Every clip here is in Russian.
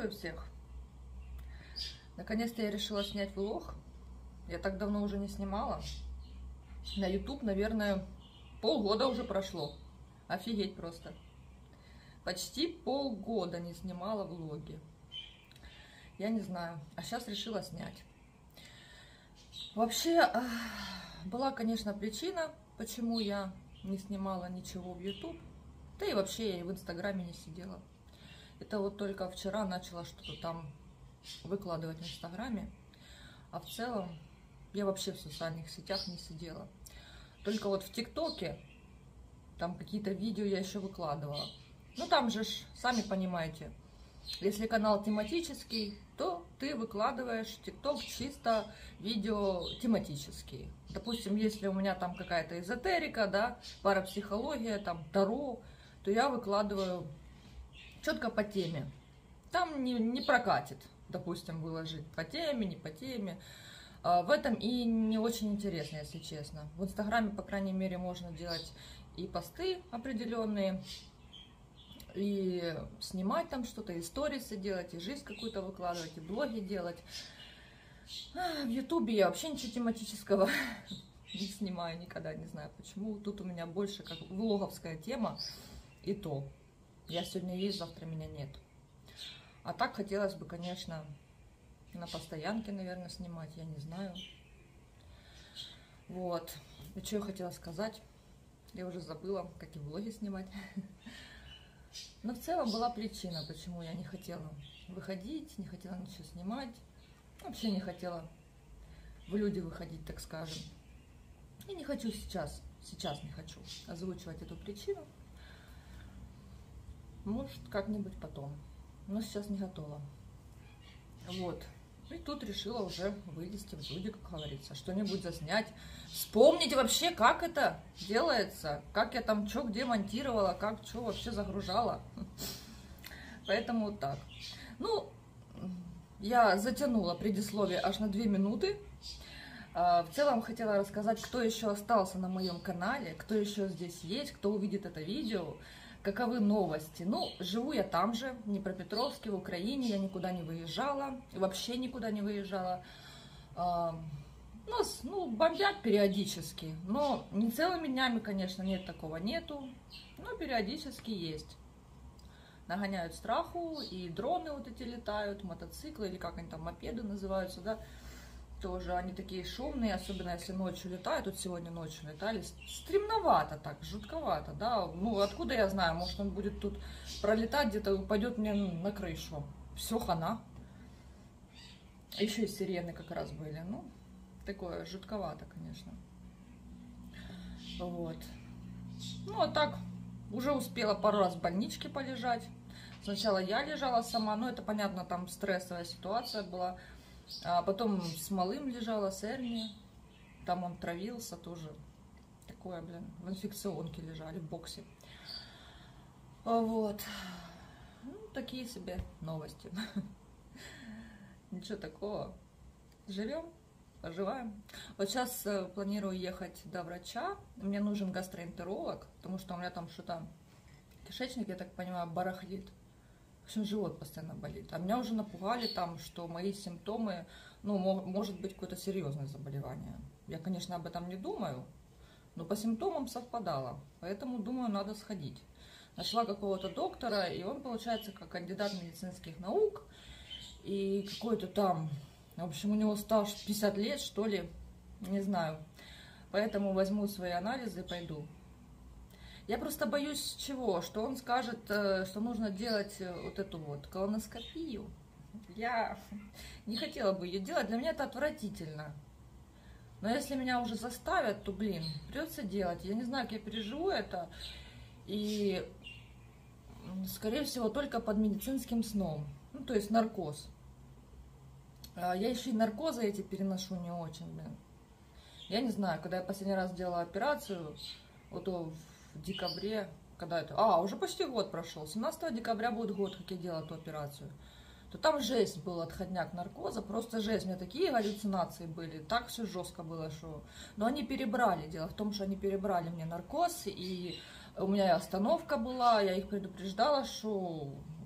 Приветствую всех! Наконец-то я решила снять влог. Я так давно уже не снимала. На YouTube, наверное, полгода уже прошло. Офигеть просто. Почти полгода не снимала влоги. Я не знаю. А сейчас решила снять. Вообще, была, конечно, причина, почему я не снимала ничего в YouTube. Да и вообще я и в Инстаграме не сидела. Это вот только вчера начала что-то там выкладывать в Инстаграме. А в целом я вообще в социальных сетях не сидела. Только вот в ТикТоке там какие-то видео я еще выкладывала. Ну там же, сами понимаете, если канал тематический, то ты выкладываешь в ТикТок чисто видео тематические. Допустим, если у меня там какая-то эзотерика, да, парапсихология, там Таро, то я выкладываю четко по теме. Там не прокатит, допустим, выложить по теме, не по теме. В этом и не очень интересно, если честно. В Инстаграме, по крайней мере, можно делать и посты определенные, и снимать там что-то, и сторисы делать, и жизнь какую-то выкладывать, и блоги делать. В Ютубе я вообще ничего тематического не снимаю никогда, не знаю почему. Тут у меня больше как влоговская тема, и то. Я сегодня есть, завтра меня нет. А так хотелось бы, конечно, на постоянке, наверное, снимать, я не знаю. Вот. И что я хотела сказать? Я уже забыла, как и влоги снимать. Но в целом была причина, почему я не хотела выходить, не хотела ничего снимать. Вообще не хотела в люди выходить, так скажем. И не хочу сейчас не хочу озвучивать эту причину. Может, как-нибудь потом. Но сейчас не готова. Вот. И тут решила уже вылезти в люди, как говорится. Что-нибудь заснять. Вспомнить вообще, как это делается. Как я там что где монтировала, как что вообще загружала. Поэтому вот так. Ну, я затянула предисловие аж на 2 минуты. В целом хотела рассказать, кто еще остался на моем канале, кто еще здесь есть, кто увидит это видео. Каковы новости? Ну, живу я там же, в Днепропетровске, в Украине, я никуда не выезжала, вообще никуда не выезжала. Нас, бомбят периодически, но не целыми днями, конечно, нет, такого нету, но периодически есть. Нагоняют страху, и дроны вот эти летают, мотоциклы, или как они там, мопеды называются, да, тоже они такие шумные, особенно если ночью летают. Вот сегодня ночью летали, стремновато так, жутковато, да. Ну, откуда я знаю, может он будет тут пролетать, где-то упадет мне на крышу. Все, хана. Еще и сирены как раз были, ну, такое жутковато, конечно. Вот. Ну, а так, уже успела пару раз в больничке полежать. Сначала я лежала сама, ну, это понятно, там стрессовая ситуация была. А потом с малым лежала, с Эрни, там он травился тоже, такое, блин, в инфекционке лежали, в боксе. Вот, ну, такие себе новости. Ничего такого, живем, поживаем. Вот сейчас планирую ехать до врача, мне нужен гастроэнтеролог, потому что у меня там что-то, кишечник, я так понимаю, барахлит. В общем, живот постоянно болит. А меня уже напугали там, что мои симптомы, ну, может быть какое-то серьезное заболевание. Я, конечно, об этом не думаю, но по симптомам совпадало. Поэтому, думаю, надо сходить. Нашла какого-то доктора, и он, получается, как кандидат медицинских наук. И какой-то там, в общем, у него стаж 50 лет, что ли, не знаю. Поэтому возьму свои анализы и пойду. Я просто боюсь чего? Что он скажет, что нужно делать вот эту вот колоноскопию. Я не хотела бы ее делать, для меня это отвратительно. Но если меня уже заставят, то, блин, придется делать. Я не знаю, как я переживу это. И, скорее всего, только под медицинским сном. Ну, то есть наркоз. Я еще и наркозы эти переношу не очень, блин. Я не знаю, когда я последний раз делала операцию, вот в декабре, когда это... уже почти год прошел. 17 декабря будет год, как я делала эту операцию. То там жесть был, отходняк наркоза, просто жесть. У меня такие галлюцинации были, так все жестко было, что... Но они перебрали, дело в том, что они перебрали мне наркоз, и у меня и остановка была, я их предупреждала, что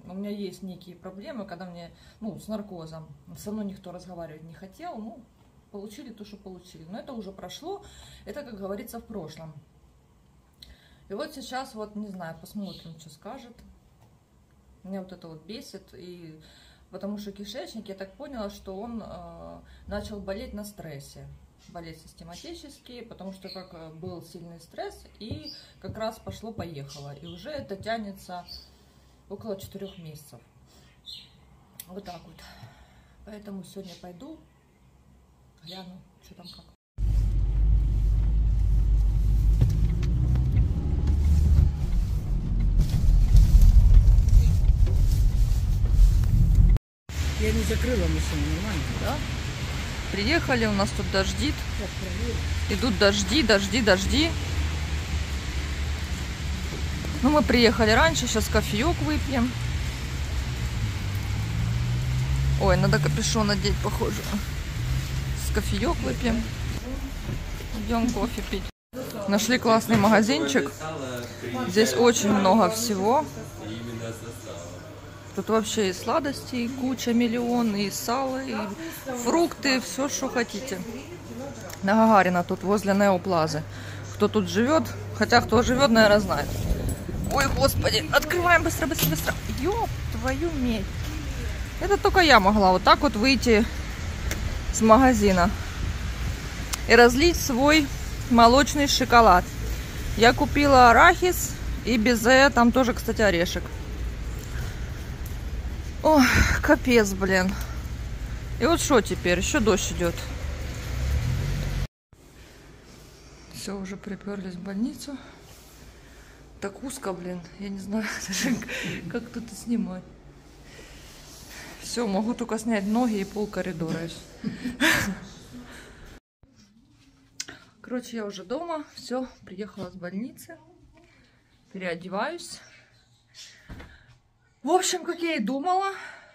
у меня есть некие проблемы, когда мне, ну, с наркозом. Со мной никто разговаривать не хотел, ну, получили то, что получили. Но это уже прошло, это, как говорится, в прошлом. И вот сейчас, вот, не знаю, посмотрим, что скажет. Меня вот это вот бесит, и потому что кишечник, я так поняла, что он начал болеть на стрессе. Болеть систематически, потому что как был сильный стресс, и как раз пошло-поехало. И уже это тянется около 4 месяцев. Вот так вот. Поэтому сегодня пойду, гляну, что там как. Я не закрыла машину, нормально? Да? Приехали, у нас тут дождит. Идут дожди, дожди, дожди. Ну, мы приехали раньше, сейчас кофеек выпьем. Ой, надо капюшон надеть, похоже. С кофеек выпьем. Идем кофе пить. Нашли классный магазинчик. Здесь очень много всего. Тут вообще и сладости, и куча, миллион, и сало, и фрукты, все, что хотите. На Гагарина, тут возле Неоплазы. Кто тут живет, хотя кто живет, наверное, знает. Ой, господи, открываем быстро, быстро, быстро. Ёб твою медь. Это только я могла вот так вот выйти с магазина и разлить свой молочный шоколад. Я купила арахис и безе, там тоже, кстати, орешек. Ой, капец, блин. И вот что теперь? Еще дождь идет. Все, уже приперлись в больницу. Так узко, блин. Я не знаю даже, как тут снимать. Все, могу только снять ноги и пол коридора. Короче, я уже дома. Все, приехала с больницы. Переодеваюсь. В общем, как я и думала,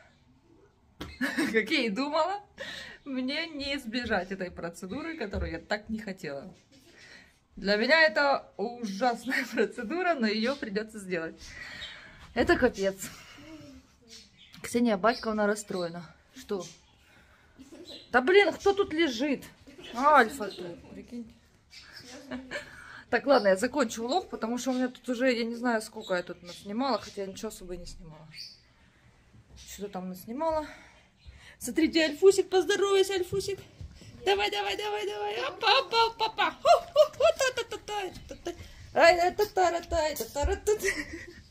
мне не избежать этой процедуры, которую я так не хотела. Для меня это ужасная процедура, но ее придется сделать. Это капец. Ксения Батьковна расстроена. Что? Да блин, кто тут лежит? Альфа тут, прикиньте. Так, ладно, я закончу влог, потому что у меня тут уже, я не знаю, сколько я тут наснимала, хотя я ничего особо и не снимала. Что-то там наснимала. Смотрите, Альфусик, поздоровайся, Альфусик. Давай, давай, давай, давай. Опа, опа, опа, опа.